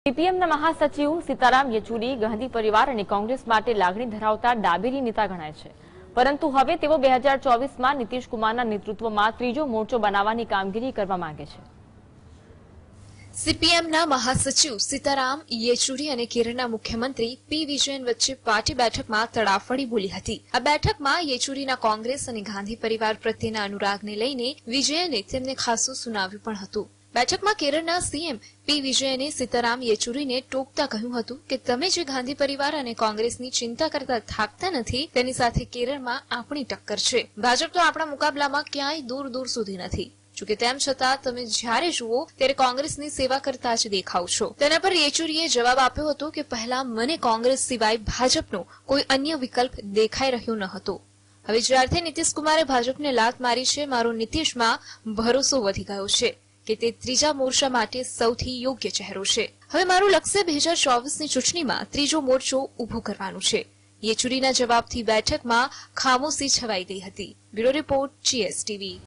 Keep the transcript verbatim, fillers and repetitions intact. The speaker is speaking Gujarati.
સીપીએમના મહાસચિવ સીતારામ યેચુરી ગાંધી પરિવાર અને કોંગ્રેસ માટે લાગણી ધરાવતા ડાબેરી નેતા ગણાય છે, પરંતુ હવે તેઓ બે હજાર ચોવીસમાં નીતિશ કુમારના નેતૃત્વમાં ત્રીજો મોરચો બનાવવાની કામગીરી કરવા માંગે છે. સીપીએમના મહાસચિવ સીતારામ યેચુરી અને કેરળના મુખ્યમંત્રી પી વિજયન વચ્ચે પાર્ટી બેઠકમાં તડાફડી બોલી હતી. આ બેઠકમાં યેચુરીના કોંગ્રેસ અને ગાંધી પરિવાર પ્રત્યેના અનુરાગને લઈને વિજયને તેમને ખાસું સુનાવ્યું પણ હતું. બેઠકમાં કેરળના સીએમ પી વિજયને સીતારામ યેચુરીને ટોકતા કહ્યું હતું કે તમે જે ગાંધી પરિવાર અને કોંગ્રેસની ચિંતા કરતા થાકતા નથી, તેની સાથે કેરળમાં આપણી ટક્કર છે. ભાજપ તો આપણા મુકાબલામાં ક્યાંય દૂર દૂર સુધી નથી. જોકે તેમ છતાં તમે જ્યારે જુઓ ત્યારે કોંગ્રેસની સેવા કરતા જ દેખાવ છો. તેના પર યેચુરીએ જવાબ આપ્યો હતો કે પહેલા મને કોંગ્રેસ સિવાય ભાજપનો કોઈ અન્ય વિકલ્પ દેખાઈ રહ્યો ન હતો. હવે જ્યારથી નીતિશ કુમારે ભાજપને લાત મારી છે, મારો નીતિશમાં ભરોસો વધી ગયો છે કે તે ત્રીજા મોરચા માટે સૌથી યોગ્ય ચહેરો છે. હવે મારું લક્ષ્ય બે હજાર ચોવીસની ચૂંટણીમાં ત્રીજો મોરચો ઉભો કરવાનું છે. યેચુરીના જવાબથી બેઠકમાં ખામોશી છવાઈ ગઈ હતી. Bureau report GSTV.